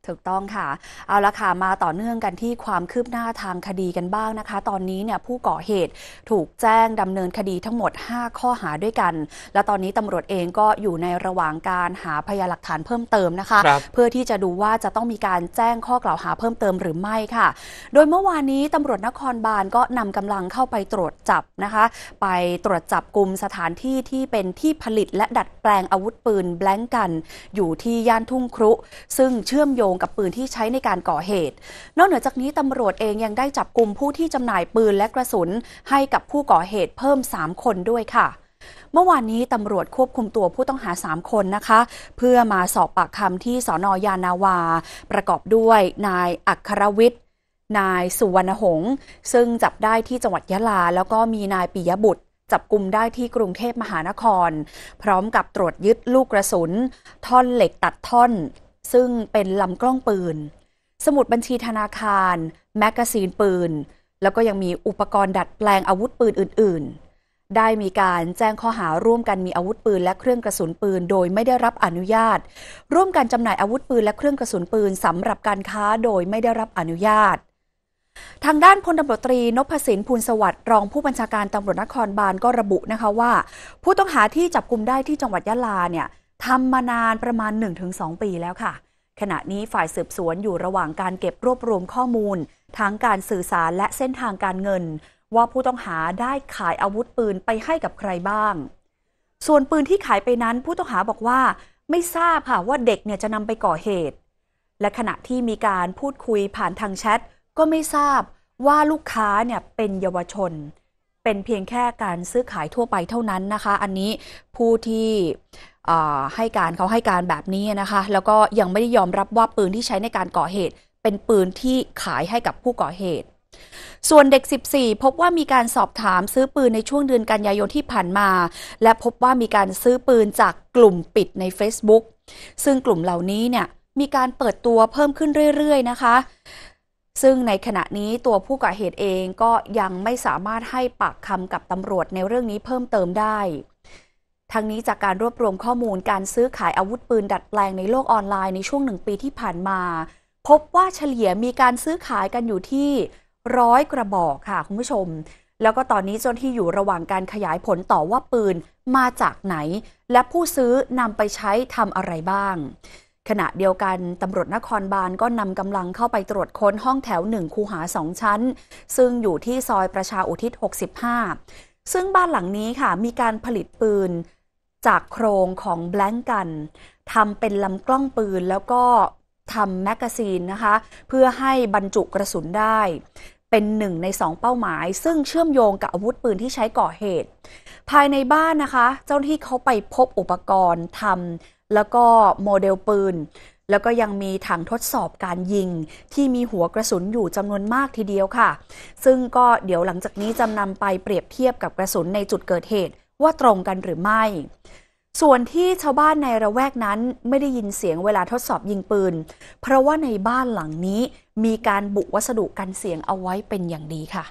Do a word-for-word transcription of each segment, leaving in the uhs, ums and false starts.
ถูกต้องค่ะเอาละค่ะมาต่อเนื่องกันที่ความคืบหน้าทางคดีกันบ้างนะคะตอนนี้เนี่ยผู้ก่อเหตุถูกแจ้งดำเนินคดีทั้งหมดห้าข้อหาด้วยกันและตอนนี้ตำรวจเองก็อยู่ในระหว่างการหาพยานหลักฐานเพิ่มเติมนะคะเพื่อที่จะดูว่าจะต้องมีการแจ้งข้อกล่าวหาเพิ่มเติมหรือไม่ค่ะโดยเมื่อวานนี้ตำรวจนครบาลก็นำกำลังเข้าไปตรวจจับนะคะไปตรวจจับกลุ่มสถานที่ที่เป็นที่ผลิตและดัดแปลงอาวุธปืนแบล็งกันอยู่ที่ย่านทุ่งครุซึ่งเชื่อมโยงกับปืนที่ใช้ในการก่อเหตุนอกเหนือจากนี้ตำรวจเองยังได้จับกุมผู้ที่จำหน่ายปืนและกระสุนให้กับผู้ก่อเหตุเพิ่มสามคนด้วยค่ะเมื่อวานนี้ตำรวจควบคุมตัวผู้ต้องหาสามคนนะคะเพื่อมาสอบปากคำที่สน.ยานาวาประกอบด้วยนายอัครวิทย์นายสุวรรณหงษ์ซึ่งจับได้ที่จังหวัดยะลาแล้วก็มีนายปิยบุตรจับกุมได้ที่กรุงเทพมหานครพร้อมกับตรวจยึดลูกกระสุนท่อนเหล็กตัดท่อนซึ่งเป็นลำกล้องปืนสมุดบัญชีธนาคารแมกกาซีนปืนแล้วก็ยังมีอุปกรณ์ดัดแปลงอาวุธปืนอื่นๆได้มีการแจ้งข้อหาร่วมกันมีอาวุธปืนและเครื่องกระสุนปืนโดยไม่ได้รับอนุญาตร่วมกันจำหน่ายอาวุธปืนและเครื่องกระสุนปืนสำหรับการค้าโดยไม่ได้รับอนุญาตทางด้านพลตำรวจตรีนพสิน พูลสวัสดิ์รองผู้บัญชาการตำรวจนครบาลก็ระบุนะคะว่าผู้ต้องหาที่จับกุมได้ที่จังหวัดยะลาเนี่ยทำมานานประมาณ หนึ่งถึงสอง ปีแล้วค่ะขณะนี้ฝ่ายสืบสวนอยู่ระหว่างการเก็บรวบรวมข้อมูลทั้งการสื่อสารและเส้นทางการเงินว่าผู้ต้องหาได้ขายอาวุธปืนไปให้กับใครบ้างส่วนปืนที่ขายไปนั้นผู้ต้องหาบอกว่าไม่ทราบค่ะว่าเด็กเนี่ยจะนำไปก่อเหตุและขณะที่มีการพูดคุยผ่านทางแชทก็ไม่ทราบว่าลูกค้าเนี่ยเป็นเยาวชนเป็นเพียงแค่การซื้อขายทั่วไปเท่านั้นนะคะอันนี้ผู้ที่ให้การเขาให้การแบบนี้นะคะแล้วก็ยังไม่ได้ยอมรับว่าปืนที่ใช้ในการก่อเหตุเป็นปืนที่ขายให้กับผู้ก่อเหตุส่วนเด็กสิบสี่พบว่ามีการสอบถามซื้อปืนในช่วงเดือนกันยายนที่ผ่านมาและพบว่ามีการซื้อปืนจากกลุ่มปิดใน Facebook ซึ่งกลุ่มเหล่านี้เนี่ยมีการเปิดตัวเพิ่มขึ้นเรื่อยๆนะคะซึ่งในขณะนี้ตัวผู้ก่อเหตุเองก็ยังไม่สามารถให้ปากคำกับตำรวจในเรื่องนี้เพิ่มเติมได้ทั้งนี้จากการรวบรวมข้อมูลการซื้อขายอาวุธปืนดัดแปลงในโลกออนไลน์ในช่วงหนึ่งปีที่ผ่านมาพบว่าเฉลี่ยมีการซื้อขายกันอยู่ที่ร้อยกระบอกค่ะคุณผู้ชมแล้วก็ตอนนี้เจ้าหน้าที่อยู่ระหว่างการขยายผลต่อว่าปืนมาจากไหนและผู้ซื้อนำไปใช้ทำอะไรบ้างขณะเดียวกันตำรวจนครบาลก็นำกำลังเข้าไปตรวจค้นห้องแถวหนึ่งคูหาสองชั้นซึ่งอยู่ที่ซอยประชาอุทิศหกสิบห้าซึ่งบ้านหลังนี้ค่ะมีการผลิตปืนจากโครงของแบล็งกันทำเป็นลำกล้องปืนแล้วก็ทำแมกกาซีนนะคะเพื่อให้บรรจุกระสุนได้เป็นหนึ่งในสองเป้าหมายซึ่งเชื่อมโยงกับอาวุธปืนที่ใช้ก่อเหตุภายในบ้านนะคะเจ้าหน้าที่เขาไปพบอุปกรณ์ทำแล้วก็โมเดลปืนแล้วก็ยังมีถังทดสอบการยิงที่มีหัวกระสุนอยู่จำนวนมากทีเดียวค่ะซึ่งก็เดี๋ยวหลังจากนี้จะนำไปเปรียบเทียบกับกระสุนในจุดเกิดเหตุว่าตรงกันหรือไม่ส่วนที่ชาวบ้านในระแวกนั้นไม่ได้ยินเสียงเวลาทดสอบยิงปืนเพราะว่าในบ้านหลังนี้มีการบุวัสดุกันเสียงเอาไว้เป็นอย่างดีค่ะ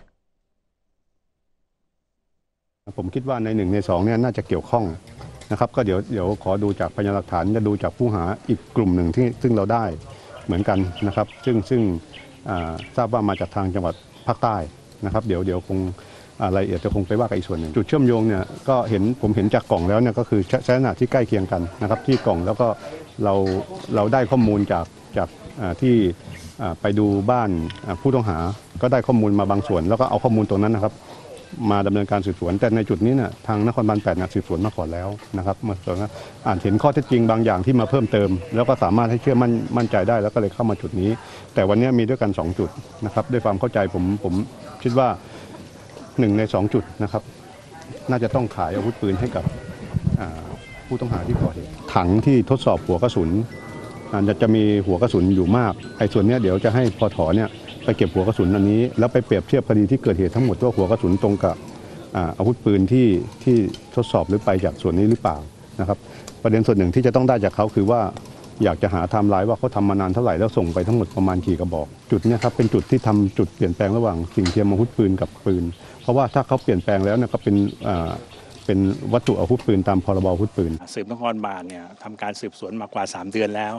ผมคิดว่าในหนึ่งในสองเนี่ยน่าจะเกี่ยวข้องนะครับก็เดี๋ยวเดี๋ยวขอดูจากพยานหลักฐานจะดูจากผู้หาอีกกลุ่มหนึ่งที่ซึ่งเราได้เหมือนกันนะครับซึ่งซึ่งทราบว่ามาจากทางจังหวัดภาคใต้นะครับเดี๋ยวเดี๋ยวคงรายละเอียดจะคงไปว่ากันอีกส่วนหนึ่งจุดเชื่อมโยงเนี่ยก็เห็นผมเห็นจากกล่องแล้วเนี่ยก็คือลักษณะที่ใกล้เคียงกันนะครับที่กล่องแล้วก็เราเราได้ข้อมูลจากจากที่ไปดูบ้านผู้ต้องหาก็ได้ข้อมูลมาบางส่วนแล้วก็เอาข้อมูลตรงนั้นนะครับมาดำเนินการสืบสวนแต่ในจุดนี้เนี่ยทางนครบาลแปดสืบสวนมาก่อนแล้วนะครับมาส่วนอ่านเห็นข้อเท็จจริงบางอย่างที่มาเพิ่มเติมแล้วก็สามารถให้เชื่อมั่นมั่นใจได้แล้วก็เลยเข้ามาจุดนี้แต่วันนี้มีด้วยกันสองจุดนะครับด้วยความเข้าใจผมผมคิดว่าหนึ่งในสองจุดนะครับน่าจะต้องขายอาวุธปืนให้กับผู้ต้องหาที่ก่อเหตุถังที่ทดสอบหัวกระสุนจะจะมีหัวกระสุนอยู่มากไอ้ส่วนนี้เดี๋ยวจะให้พอถอเนี่ยไปเก็บหัวกระสุนอันนี้แล้วไปเปรียบเทียบคดีที่เกิดเหตุทั้งหมดว่าหัวกระสุนตรงกับอาวุธปืนที่ที่ทดสอบหรือไปจากส่วนนี้หรือเปล่านะครับประเด็นส่วนหนึ่งที่จะต้องได้จากเขาคือว่าอยากจะหาไทม์ไลน์ว่าเขาทำมานานเท่าไหร่แล้วส่งไปทั้งหมดประมาณกี่กระบอกจุดนี้ครับเป็นจุดที่ทำจุดเปลี่ยนแปลงระหว่างสิ่งเทียมอาวุธปืนกับปืนเพราะว่าถ้าเขาเปลี่ยนแปลงแล้วเนี่ยก็เป็นเป็นวัตถุอาวุธปืนตามพรบอาวุธปืนสืบนครบาลเนี่ยทำการสืบสวนมากว่าสามเดือนแล้ว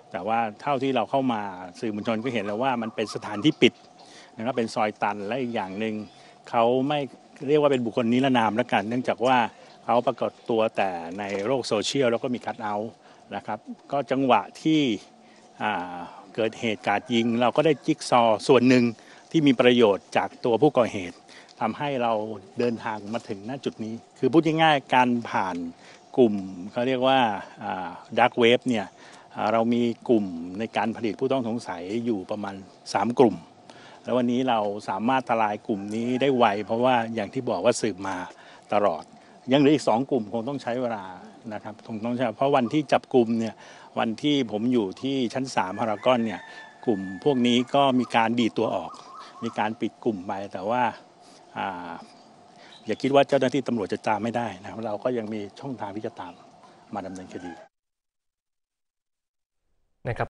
แต่ว่าเท่าที่เราเข้ามาสื่อมวลชนก็เห็นแล้วว่ามันเป็นสถานที่ปิดนะครับเป็นซอยตันและอีกอย่างหนึ่งเขาไม่เรียกว่าเป็นบุคคลนิรนามแล้วกันเนื่องจากว่าเขาปรากฏตัวแต่ในโลกโซเชียลแล้วก็มีคัทเอาท์นะครับก็จังหวะที่เกิดเหตุการณ์ยิงเราก็ได้จิ๊กซอว์ส่วนหนึ่งที่มีประโยชน์จากตัวผู้ก่อเหตุทำให้เราเดินทางมาถึงณจุดนี้คือพูดง่ายๆการผ่านกลุ่มเขาเรียกว่าดาร์กเว็บเนี่ยเรามีกลุ่มในการผลิตผู้ต้องสงสัยอยู่ประมาณสามกลุ่มแล้ววันนี้เราสามารถทลายกลุ่มนี้ได้ไวเพราะว่าอย่างที่บอกว่าสืบมาตลอดยังเหลืออีกสองกลุ่มคงต้องใช้เวลานะครับคงต้องใช้เพราะวันที่จับกลุ่มเนี่ยวันที่ผมอยู่ที่ชั้นสามพารากอนเนี่ยกลุ่มพวกนี้ก็มีการดีดตัวออกมีการปิดกลุ่มไปแต่ว่าอ่าอย่าคิดว่าเจ้าหน้าที่ตำรวจจะตามไม่ได้นะครับเราก็ยังมีช่องทางที่จะตามมาดำเนินคดีนะครับ